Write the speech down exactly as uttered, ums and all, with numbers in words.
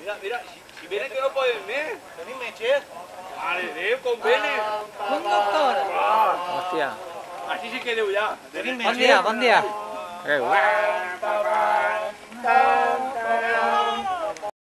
Mira, mira, si, si viene que no puede venir. Tenim metges? Mare de Déu, com viene. Conductor. Ah, Hòstia. així sí que deu ja. Tenim Bon dia, bon dia. Eh,